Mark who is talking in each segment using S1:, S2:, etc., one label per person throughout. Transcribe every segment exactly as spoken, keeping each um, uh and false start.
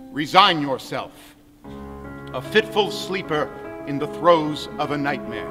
S1: Resign yourself, a fitful sleeper in the throes of a nightmare.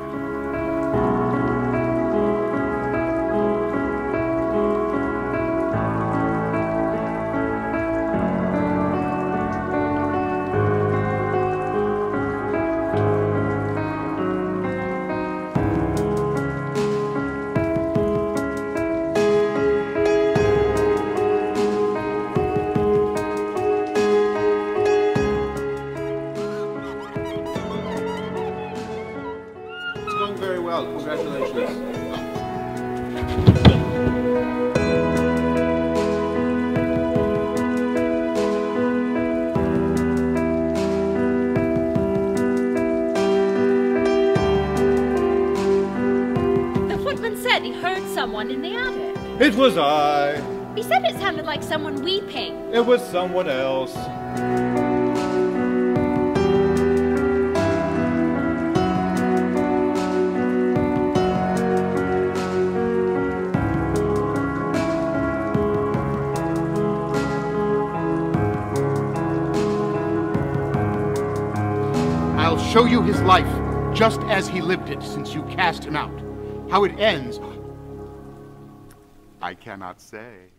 S2: Very well, congratulations.
S3: The footman said he heard someone in the attic.
S4: It was I.
S3: He said it sounded like someone weeping.
S4: It was someone else.
S1: I'll show you his life just as he lived it since you cast him out. How it ends, I cannot say.